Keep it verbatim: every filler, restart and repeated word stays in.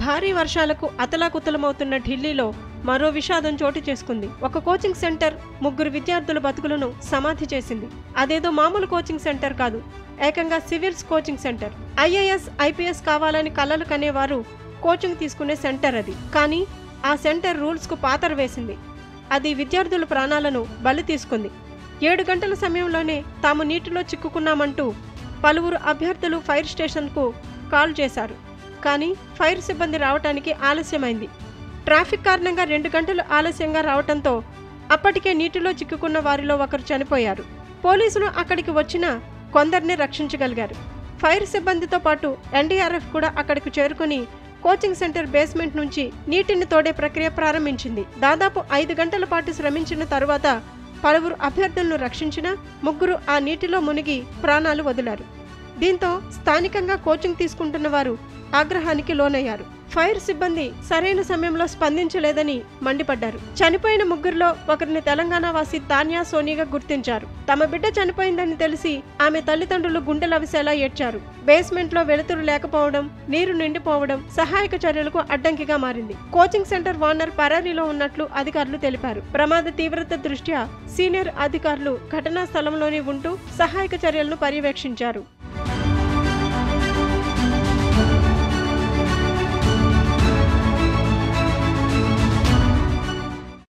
భారీ వర్షాలకు అతలాకుతలమవుతున్న ఢిల్లీలో మరో విషాదం చోటు చేసుకుంది. ఒక కోచింగ్ సెంటర్ ముగ్గురు విద్యార్థుల బతుకులను సమాధి చేసింది. అదేదో మామూలు కోచింగ్ సెంటర్ కాదు, ఏకంగా civils coaching centre. IAS IPS కావాలని కలలు కనేవారు కోచింగ్ తీసుకునే సెంటర్ అది. కానీ ఆ సెంటర్ రూల్స్ కు పాతర వేసింది. అది విద్యార్థుల ప్రాణాలను బలి తీసుకుంది. ఏడు గంటల సమయంలోనే తాము నీటిలో చిక్కుకున్నామంటూ పలువురు అభ్యర్థులు ఫైర్ స్టేషన్కు కాల్ చేశారు. కానీ ఫైర్ సిబ్బంది రావటానికి ఆలస్యమైంది. ట్రాఫిక్ కారణంగా రెండు గంటలు ఆలస్యంగా రావటంతో అప్పటికే నీటిలో చిక్కుకున్న వారిలో ఒకరు చనిపోయారు. పోలీసులు అక్కడికి వచ్చినా కొందరిని రక్షించగలిగారు. ఫైర్ సిబ్బందితో పాటు ఎన్డీఆర్ఎఫ్ కూడా అక్కడికి చేరుకుని కోచింగ్ సెంటర్ బేస్మెంట్ నుంచి నీటిని తోడే ప్రక్రియ ప్రారంభించింది. దాదాపు ఐదు గంటల పాటు శ్రమించిన తరువాత పలువురు అభ్యర్థులను రక్షించిన ముగ్గురు ఆ నీటిలో మునిగి ప్రాణాలు వదిలారు. దీంతో స్థానికంగా కోచింగ్ తీసుకుంటున్న వారు ఆగ్రహానికి లోనయ్యారు. ఫైర్ సిబ్బంది సరైన సమయంలో స్పందించలేదని మండిపడ్డారు. చనిపోయిన ముగ్గురులో ఒకరిని తెలంగాణ వాసి తాన్యా సోనిగా గుర్తించారు. తమ బిడ్డ చనిపోయిందని తెలిసి ఆమె తల్లిదండ్రులు గుండెలవిసేలా ఏడ్చారు. బేస్మెంట్ లో వెలుతురు లేకపోవడం, నీరు నిండిపోవడం సహాయక చర్యలకు అడ్డంకిగా మారింది. కోచింగ్ సెంటర్ ఓనర్ పరారీలో ఉన్నట్లు అధికారులు తెలిపారు. ప్రమాద తీవ్రత దృష్ట్యా సీనియర్ అధికారులు ఘటనా స్థలంలోనే ఉంటూ సహాయక చర్యలను పర్యవేక్షించారు.